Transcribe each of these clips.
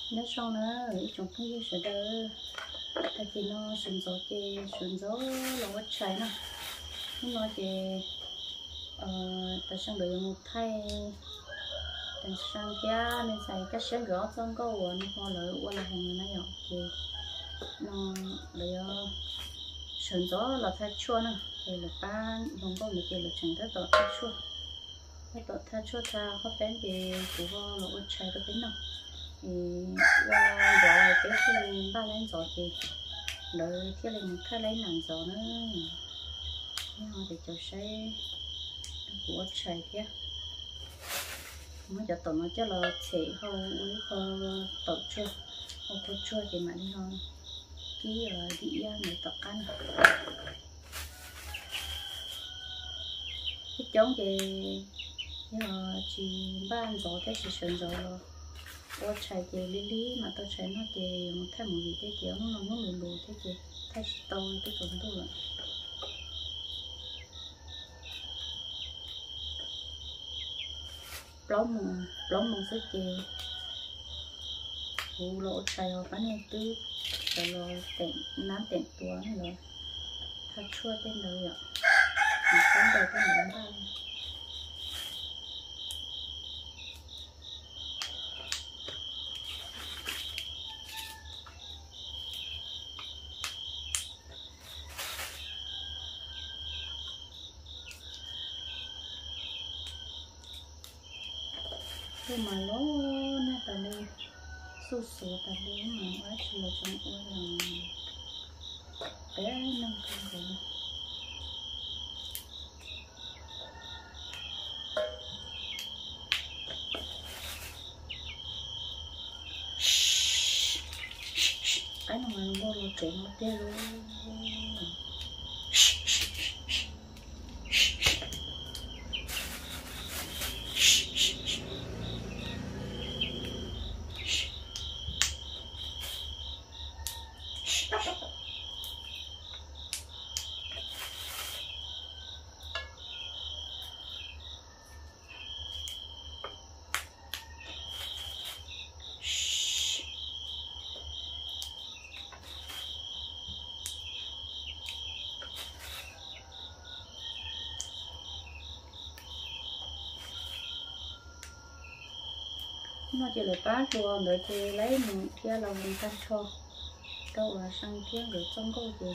nó sau nữa chúng tôi sẽ đỡ tại vì nó sườn gió là quá trái nè nó chỉ tại sang đợi một thay tại sang kia nên xài các sáng rõ xong có quần hoa lợi qua là hàng này rồi thì nó để sườn gió là thay chua nè thì là ba không có một cái là chẳng tới tọt thay chua cái tọt thay chua ta có bén thì của họ là quá trái được tính nào thì qua rồi cái ba lên rồi thì đợi cái này một cái lấy làm giò nữa nhưng mà để cho sẽ của trái kia nó cho tao nó cho là sẽ hầu với tao chua không có chua thì mà đi hơn cái đi ra người tập ăn cái giống thì chỉ ban gió thế chỉ sườn gió rồi ô trái thì lý mà tao trái nó thì một thay một vị thế kiểu nó lù thế thì thay tao cái chuẩn thôi rồi lóng mùng sức thì vụ lộ trái họ bán này tư rồi tẹn nám tẹn tua này rồi thật chua tên đầu vậy mình không đầu cái món ba nhưng mà nó nè ta đi su su ta đi mà ở chỉ là trong ôi là bé nâng cân rồi cái nào mà mua lo chuyện một cái luôn nó chỉ là bán cho đợi thì lấy mình kia là mình cắt cho đâu là sang kia rồi trong câu gì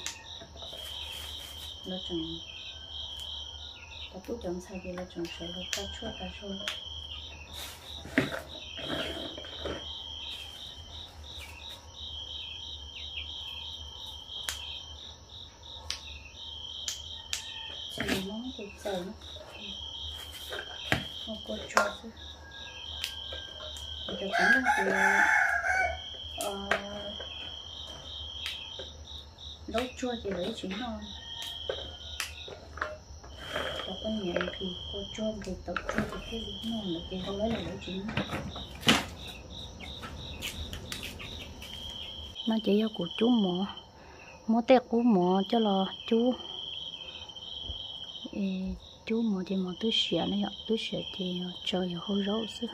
nó chẳng ta cứ chọn sai thì là chọn sợi là cắt cho ta cho chỉ món thì sợi nó có cho chứ cho cũng là nấu chua thì lấy chính thôi có con nhện thì cô chua thì tập chua thì cái gì ngon là cái không lấy là lấy chính mà chỉ cho của chú mỏ tép của mỏ cho là chú mỏ thì mỏ tứ xẻ này ạ tứ xẻ thì trời hơi rau xưa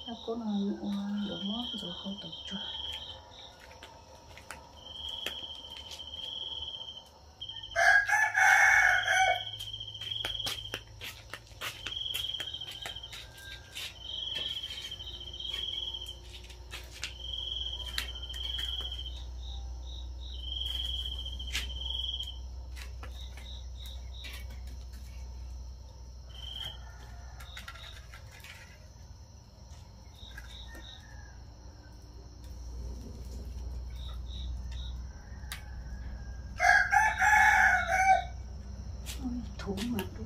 nó có nó đổ mót rồi không tổ chức thú mà đuôi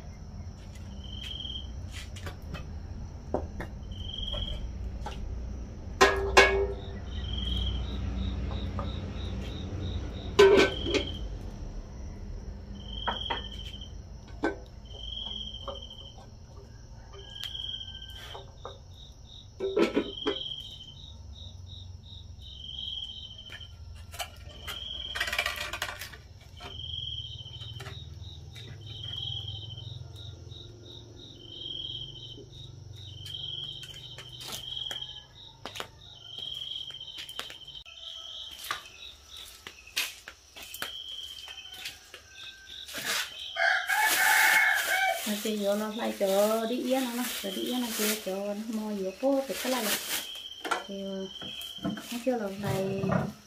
thì giờ nó lại cho đi yên nó rồi đi yên nó kia cho nó mua nhiều phố phải cái này thì nó chưa là này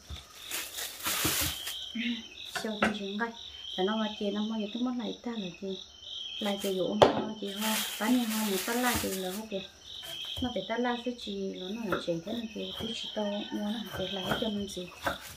sau khi chuyển cái là nó mà chị nó mua nhiều cái món này ta là chị lại chị dụ chị hoa bán nhiều hoa một tát la chị là ok nó phải tát la cái chị nó là chuyển thế là chị cái chị to mua nó phải lấy cho mình gì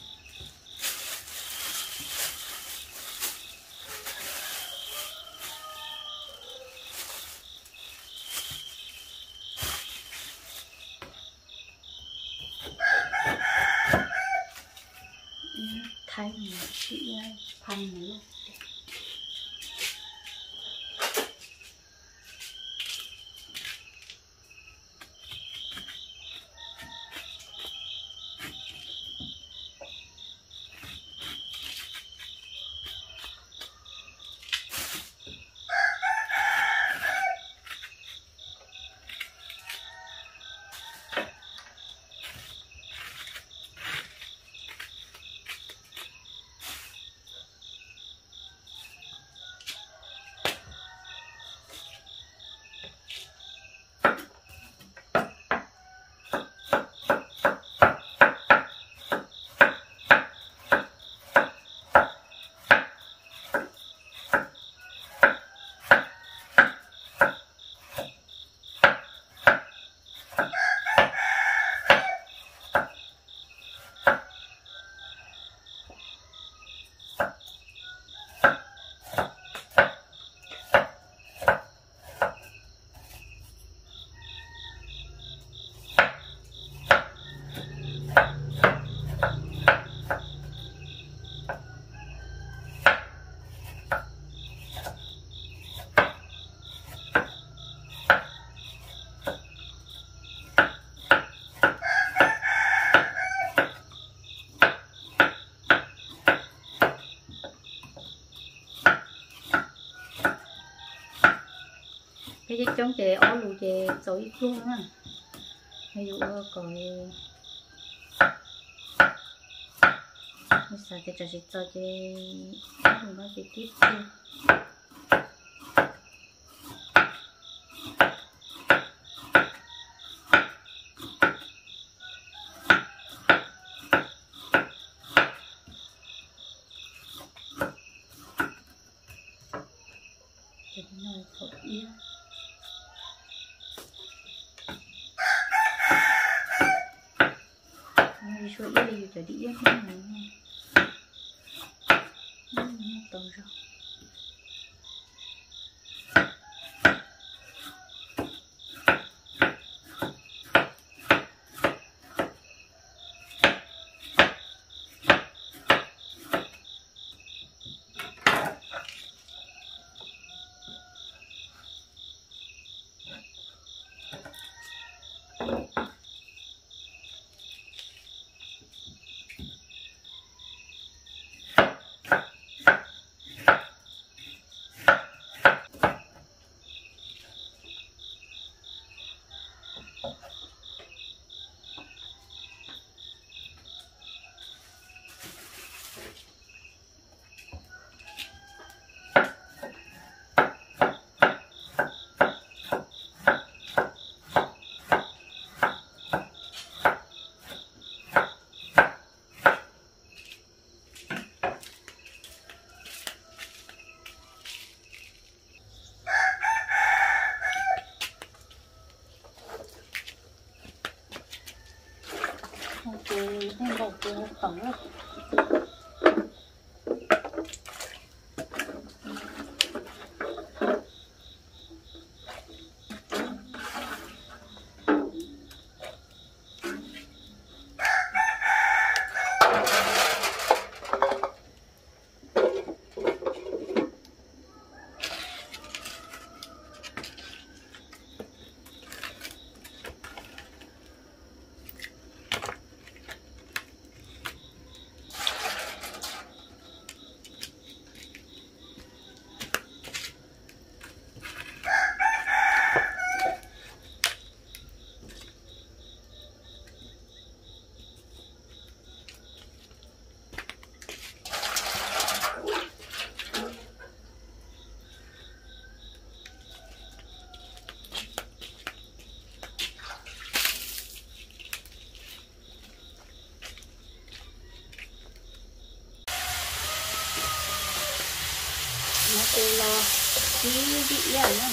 thay mà chị thay nữa cái chống chè ó lù chè sôi luôn á ví dụ còn bây giờ cái chỉ cho chè nó chỉ tiếp đi nói thật ý nói chuyện đi cho đi yên này tao rồi ẩn rồi. Nó từ là cái vị này nhá.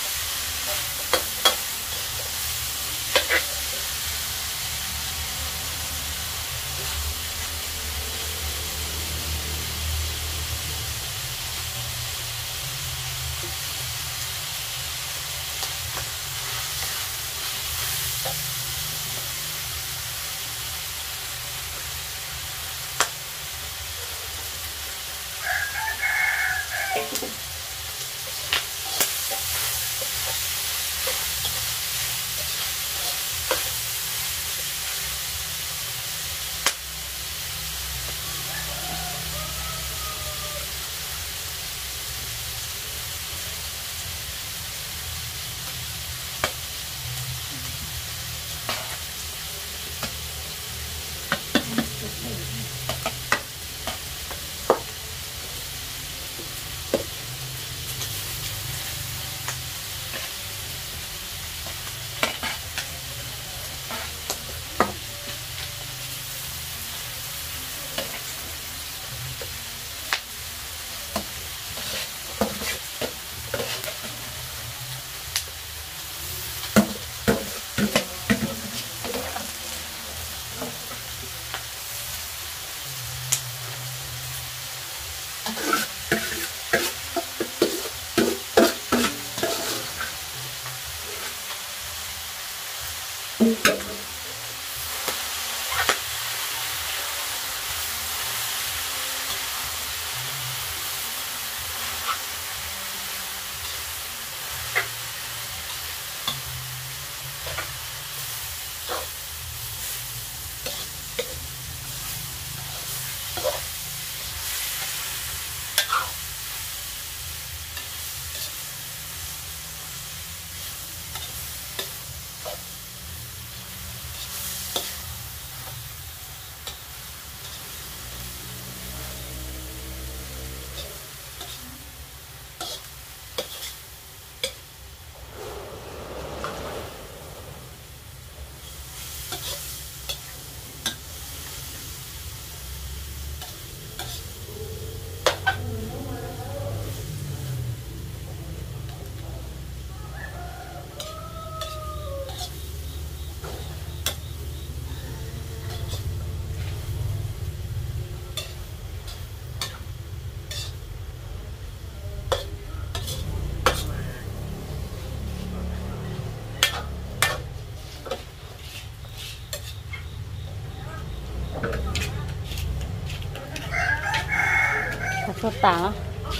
Cho tả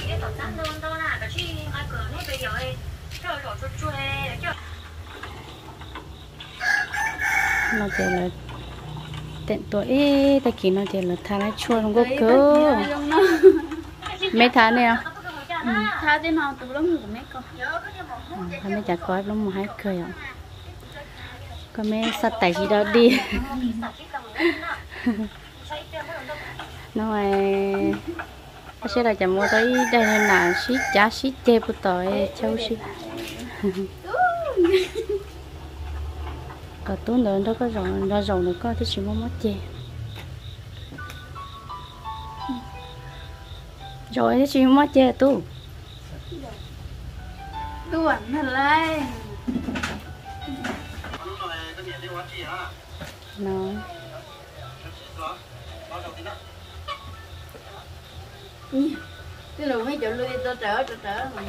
nó chỉ là tiện tuổi ta kỹ nó chỉ là thà lại chua không có cơ mấy tháng này à tha thế nào tụi nó ngủ mấy con thà mấy chả có lắm mà hay cười à con mấy sát tẩy gì đó đi nó sẽ là chả mua tới đây nên là ship giá ship chê bút tỏi châu ship có tốn lớn đó có rồng nữa có thì chỉ mua mất chê rồi thì chỉ mất chê tu đuổi thật lên nó cái lùi mấy chỗ lui tao trở mà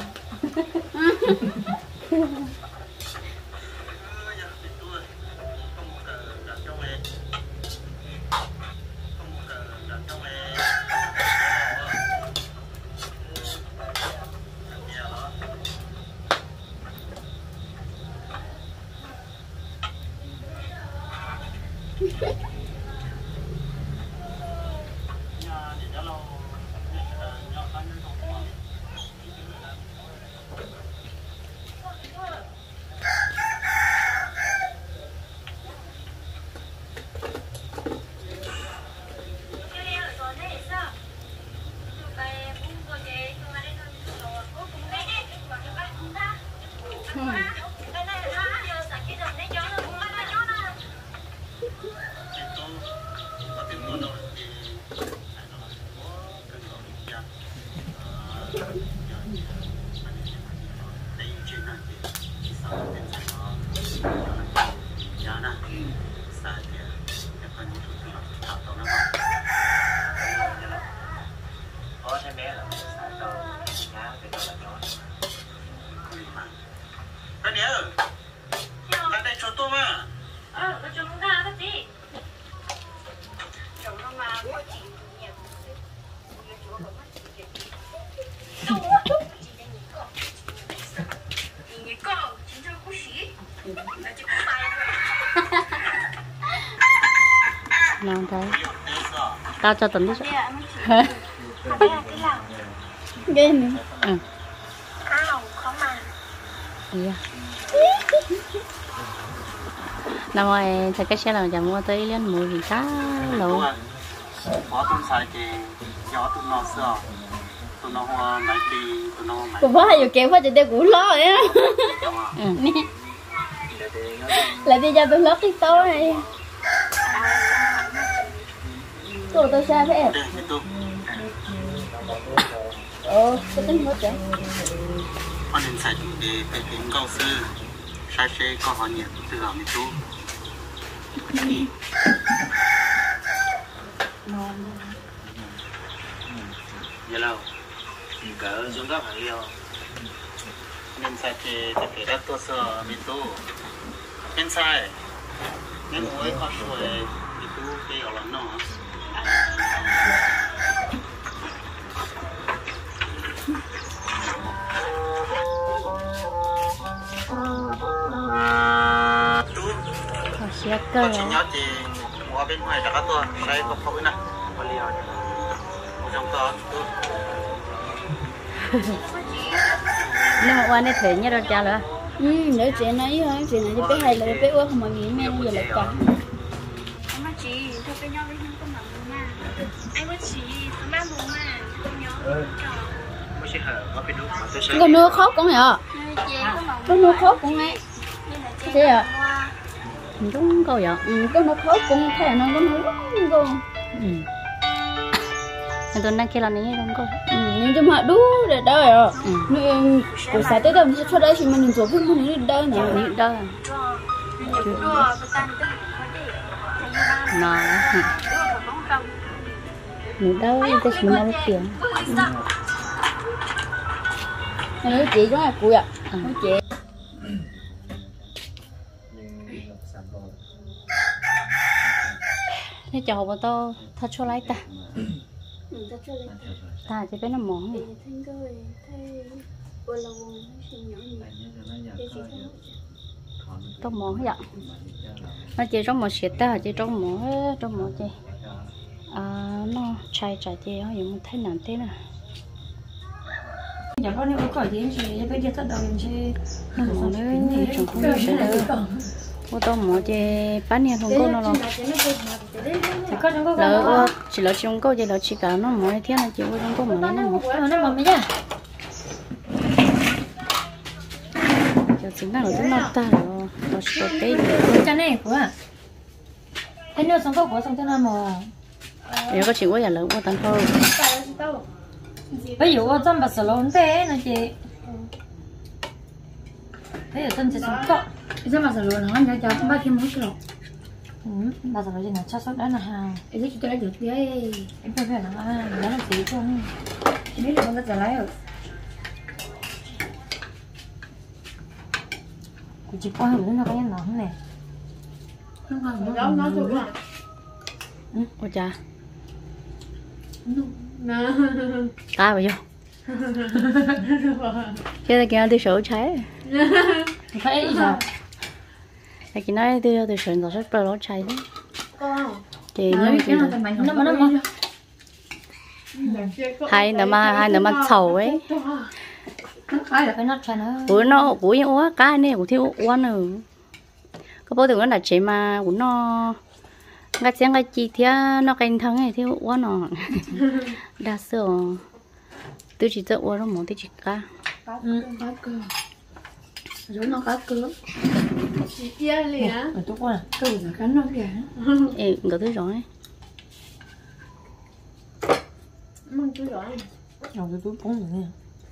non thấy tao cho tuần đi ghê nữa dạ năm ngoái thầy cái xe nào chẳng mua tới lên mùi gì cá lâu bỏ tôm xài thì gió tôm nó sờ tôm nó hoa mấy đi tôm nó mấy cũng phải vừa kéo phải chỉ để củ lót vậy á là đi ra tôi lót cái tối này cô tôi xa thế à tôi tính mất rồi con nên xài để tìm câu sư sai xe có họ nhiệt từ họ mới chú như lâu cỡ chúng ta phải yêu nên sai thì phải đặtตัวsơ mình tu nên sai nên ôi khó xuôi thì tu cái ở lắm nó xe cơ chỉ nhớ thì mua bên ngoài đã cóตัวsai có không nè có liều trong to nhưng mà qua đây thử nhớ đâu cha nữa nếu chuyện này thì bé hay là bé ơi không mà nghĩ mẹ giờ lại cả mà chị thôi cái nhau với nhau con mà mà anh với chị má bố mà con nhớ mới sẽ hở có bên đúng tôi sẽ con nước khóc con hả chị con nước khóc con ấy thế à đúng câu vậy con nước khóc con thèm nó con nước con nên tôi đang kia là này không câu nhưng cho mà đú để đâu rồi nên buổi sáng tới đâu sẽ cho đây thì mình nhìn số phim mình đi đâu nhỉ đâu nó nữa đâu tôi chỉ muốn tiền nói chị đó là cùi ạ nói chị thế cháu bọn tôi thật cho lại ta ta chỉ biết nó món gì trong món vậy nó chỉ trong một xịt ta chỉ trong một gì nó chai thì nó dùng thế nào thế nào nhà con nếu có gì thì bây giờ tất đầu thì nó món đấy chúng không được sẽ được ô tô mỏ chè bán nhà không có nó rồi lỡ chỉ lỡ chúng có chỉ lỡ chỉ cả nó mỏ thế này chỉ có chúng có mỏ nó mỏ mấy nhá giờ chính là nó ta rồi nó sốt đấy cái này của thế nếu xong của xong thế nào mà nếu có chịu quá giờ lỡ quá tàn thôi bây giờ có trong bát salon thế nó chị thế ở trong chỉ xong có sao mà sợ luôn nó cho không bao nhiêu mỗi kilo Bà giờ là chắc sốt đó là ha. Em biết tôi đã được đấy. Em phải là nó là gì không? Em biết là con rất là lấy rồi. Cô chỉ qua rồi nó có cái nón này. Không còn nó tụi à. Ôi cha. Cá vào vô. Cái kia tôi sợ cháy. Phải gì sao? Cái kia nói tôi sợ nó rất là cháy đấy. Thì Nói cái nó thành mạnh nó mà hai nữa mà sầu ấy. nó khai là Phải nó cho nó. Của những uống cá này của thiếu uống nữa. Có bao giờ nó là chế mà của nó ngắt xem cái chi thì nó canh thắng này thiếu uống nó đa số tôi chỉ tự uống nó muốn tôi chỉ cá. cá cơ rồi nó cá cơ Chia liền. Ở tốt quá. cơ là cắn nó kìa. Ê, ngỡ tôi rồi. Mừng tôi rồi. Rồi cái túi bún rồi nè.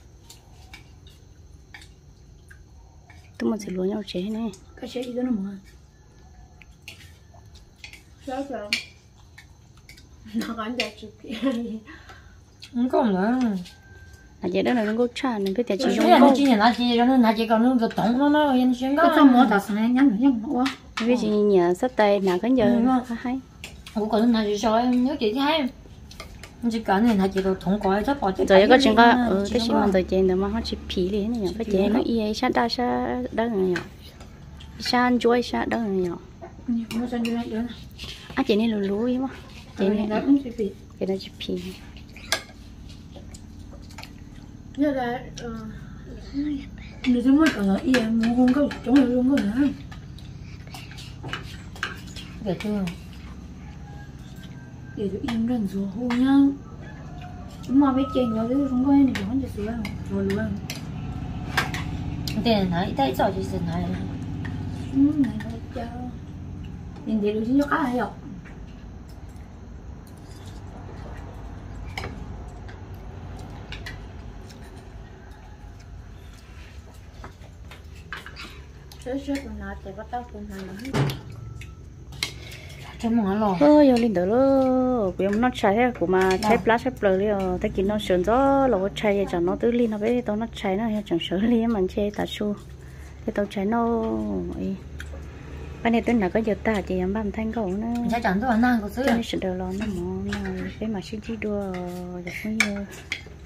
Tôi muốn sẽ lúa nhau chế này. Cái chế gì đó nó mà Sao rồi? Nó còn đẹp chụp kia. Không có nữa. À vậy đó là nó có trà nên cái tiền chỉ Cái dùng này câu. chỉ là chỉ cho nó chỉ còn nó cái tổng nó yên xuyên cái đó. trong mỏ ta sáng nhắn nhắn quá. Ví dụ như nhà sắp tay nào cái giờ hay. Cũng còn nó chỉ cho em nhớ chị thấy. Chỉ cần này là chỉ có thống coi rất bỏ. Rồi có chuyện có cái chuyện mà tôi chơi nữa mà họ chỉ phí liền này nhở. Cái chơi nó y sát đa sát đó này nhở. Sát chuối sát đó này nhở. Nó sang như này nữa. À chơi này lú lú mà. Chơi này Nó cũng chỉ bị cái nó chỉ phí. Như là người ta mới còn ý em muốn không có chống được không có nữa. Để chưa. Để cho im gần rồi hô nhá. Chúng mà biết chèn rồi chứ không có gì đó cho sửa rồi luôn. Tiền này tay giỏi chỉ tiền này. Này nó cho nhìn thì được chứ cá hay không? Sữa còn nào thì bắt đầu cùng hàng Cho món lò. Giờ lên đó lo. Bây giờ nó cháy hết của mà cháy plastic rồi liền. Thế kia nó sườn gió là có cháy chẳng nó tứ lên nó bé tao nó cháy nó chẳng sửa liền mà chơi ta su. Thế tao cháy nó cái này tôi nói có giờ ta thì em làm thanh cầu nó. Chắc chắn rồi nàng có sữa. Cái này sửa đồ nó mỏ cái mà xin chỉ đua được bao nhiêu